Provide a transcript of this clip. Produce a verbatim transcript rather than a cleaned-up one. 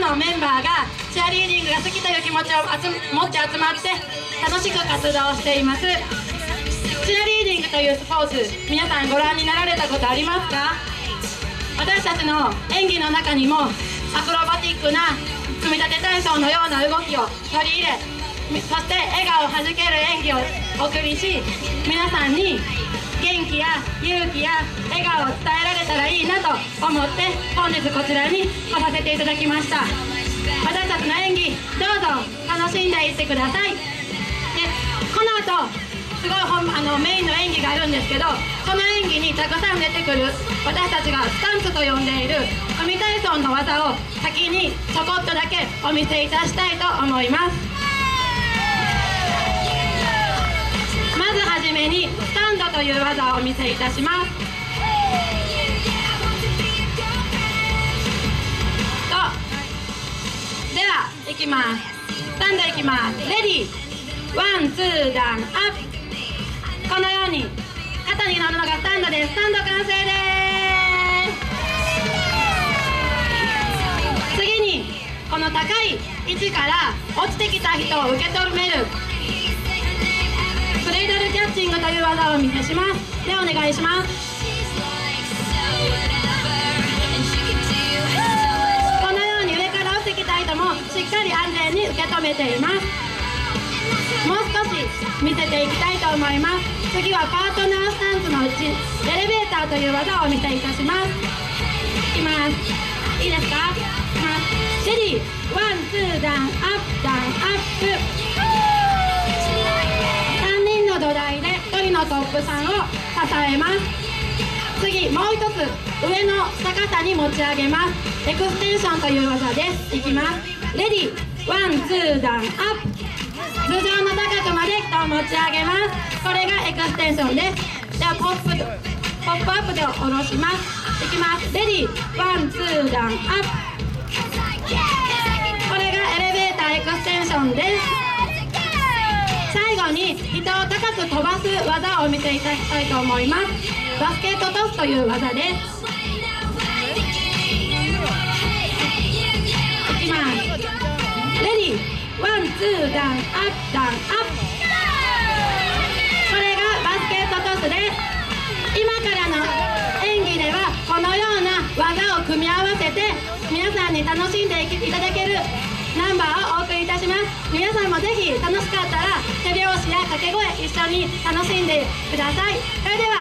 のメンバーがチアリーディングが好きという気持ちを集持って集まって楽しく活動しています。チアリーディングというスポーツ、皆さんご覧になられたことありますか？私たちの演技の中にもアクロバティックな組み立て体操のような動きを取り入れ、そして笑顔をはじける演技をお送りし、皆さんに元気や勇気や笑顔を伝えられたらいいなと思って本日こちらに来させていただきました。私たちの演技どうぞ楽しんでいってください。でこの後すごい本あのメインの演技があるんですけど、その演技にたくさん出てくる私たちがスタンツと呼んでいる組体操の技を先にちょこっとだけお見せいたしたいと思います。まずはじめにスタンドという技をお見せいたします。とではいきます。スタンドいきます。レディーワンツーダウンアップ。このように肩に乗るのがスタンドです。スタンド完成です。次にこの高い位置から落ちてきた人を受け止めるクレイドルキャッチングという技をお見せします。ではお願いします。このように上から落ちてきた人もしっかり安全に受け止めています。もう少し見せていきたいと思います。次はパートナースタンツのうちエレベーターという技をお見せいたします。いきます。いいですか？いきます。レディーワンツーダウンアップダウンアップ。さんにんの土台でひとりのトップさんを支えます。次もう一つ上の高さに持ち上げます。エクステンションという技です。いきます。レディーワンツーダウンアップ。頭上の高くまで人を持ち上げます。これがエクステンションです。ではポップポップアップで下ろします。いきます。レディーワンツーダウンアップ。これがエレベーターエクステンションです。最後に人を高く飛ばす技をお見せいたしたいと思います。バスケットトスという技です。いきます。レディーワンツーダウンアップダウンアップ。これがバスケットトスです。今からの演技ではこのような技を組み合わせて皆さんに楽しんでいただけるナンバーをお送りいたします。皆さんもぜひ楽しかったら手拍子や掛け声一緒に楽しんでください。それでは